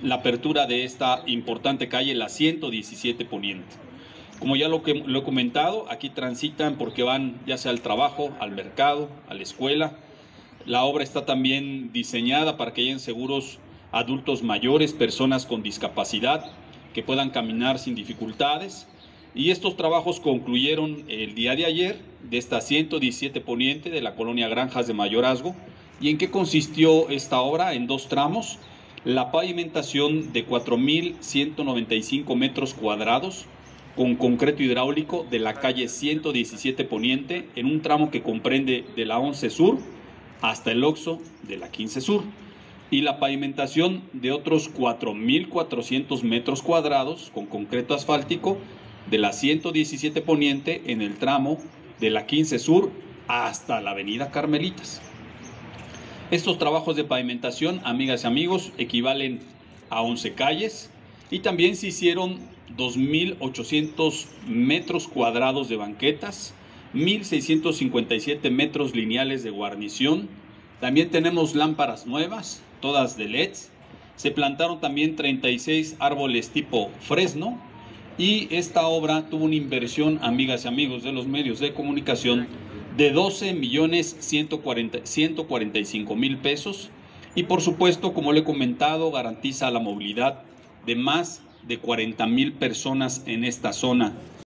la apertura de esta importante calle, la 117 Poniente. Como ya lo he comentado, aquí transitan porque van ya sea al trabajo, al mercado, a la escuela. La obra está también diseñada para que hayan seguros adultos mayores, personas con discapacidad, que puedan caminar sin dificultades. Y estos trabajos concluyeron el día de ayer de esta 117 Poniente de la colonia Granjas de Mayorazgo. ¿Y en qué consistió esta obra? En dos tramos. La pavimentación de 4.195 metros cuadrados con concreto hidráulico de la calle 117 Poniente en un tramo que comprende de la 11 Sur hasta el Oxxo de la 15 Sur, y la pavimentación de otros 4.400 metros cuadrados con concreto asfáltico de la 117 Poniente en el tramo de la 15 Sur hasta la avenida Carmelitas. Estos trabajos de pavimentación, amigas y amigos, equivalen a 11 calles y también se hicieron 2.800 metros cuadrados de banquetas, 1.657 metros lineales de guarnición. También tenemos lámparas nuevas, todas de LEDs. Se plantaron también 36 árboles tipo fresno y esta obra tuvo una inversión, amigas y amigos de los medios de comunicación, de 12.145.000 pesos y por supuesto, como le he comentado, garantiza la movilidad de más de 40,000 personas en esta zona